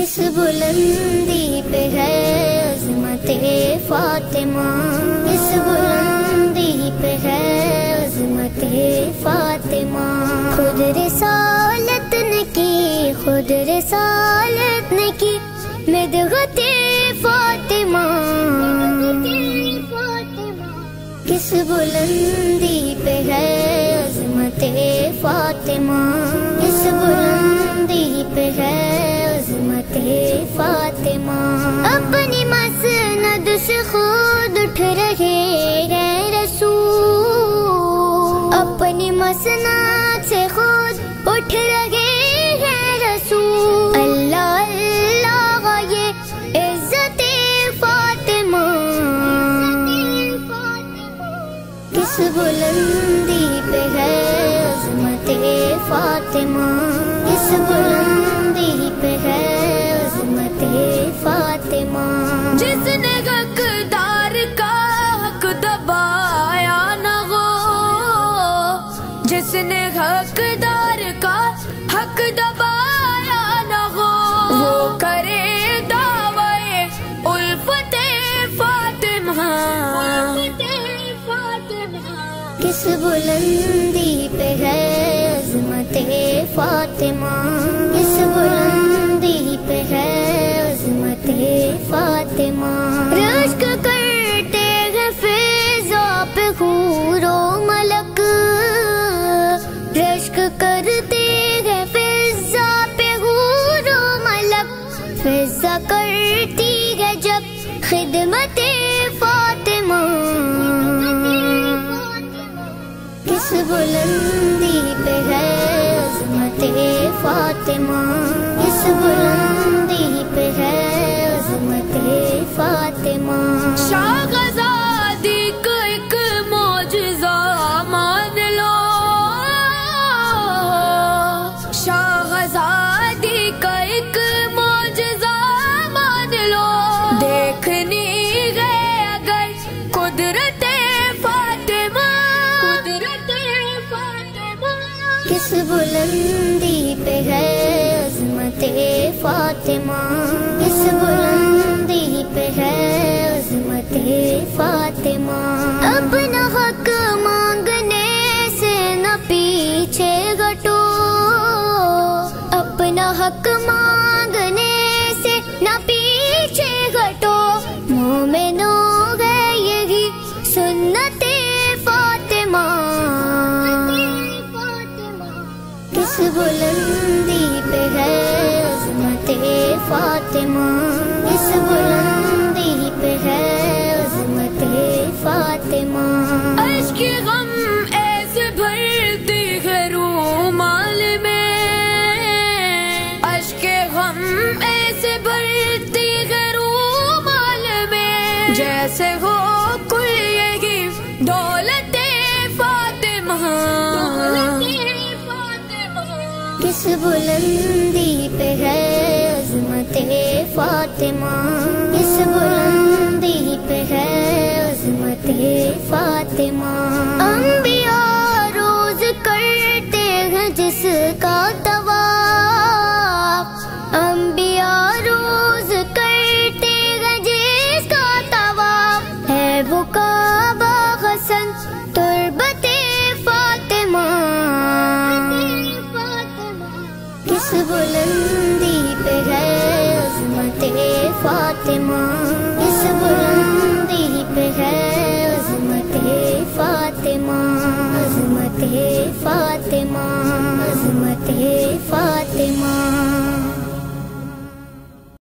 کس بلندی پہ ہے عظمت فاطمہ، کس بلندی پہ ہے عظمت فاطمہ. خود رسالت نے کی، خود رسالت نے کی مدحت فاطمہ. کس بلندی پہ ہے عظمت فاطمہ، کس بلندی پہ ہے عظمت فاطمہ. اپنی مسند سے خود اٹھ رہے ہیں رسول، اپنی مسند سے خود اٹھ رہے ہیں رسول. اللہ اللہ یہ عزت فاطمہ. کس بلندی پہ ہے عظمت فاطمہ، کس بلندی پہ ہے عظمت فاطمہ. جس نے حقدار کا حق دبایا نہ ہو، جس نے حقدار کا حق دبایا نہ ہو، وہ کرے دعوی الفت فاطمہ. کس بلندی پہ ہے عظمت فاطمہ، کس بلندی پہ ہے عظمت فاطمہ. رشک کرتے ہیں فضا پہ حور و ملک، رشک کرتے ہیں فضا پہ حور و ملک. فضا کرتی ہے جب خدمت فاطمہ. کس بلندی پہ ہے عظمت فاطمہ، کس بلندی پہ ہے عظمت فاطمہ. شاہزادی کا ایک معجزہ مان لو، شاہزادی کا ایک معجزہ مان لو. دیکھنی ہے اگر قدرت فاطمہ، قدرت فاطمہ. کس بلندی پہ ہے عظمت فاطمہ، کس بلندی پہ ہے عظمت فاطمہ. اپنا حق مانگنے سے نہ پیچھے ہٹو، اپنا حق مانگنے سے نہ پیچھے ہٹو. مومنوں ہے یہی سنت فاطمہ. کس بلندی پہ ہے عظمت فاطمہ، کس بلندی پہ ہے عظمت فاطمہ. اشک غم ایسے بھرتی ہے رومال میں، اشک غم ایسے بھرتی ہے رومال میں، جیسے ہو کل یہی دولت فاطمہ. کس بلندی پہ ہے عظمت فاطمہ، کس بلندی پہ ہے عظمت فاطمہ. انبیاء روز کرتے ہیں جس کا طواف، انبیاء روز کرتے ہیں جس کا طواف. ہے وہ کعبہ حسن تربت فاطمہ. کس بلندی پہ ہے عظمت فاطمہ، کس بلندی پہ ہے عظمت فاطمہ، عظمت فاطمہ.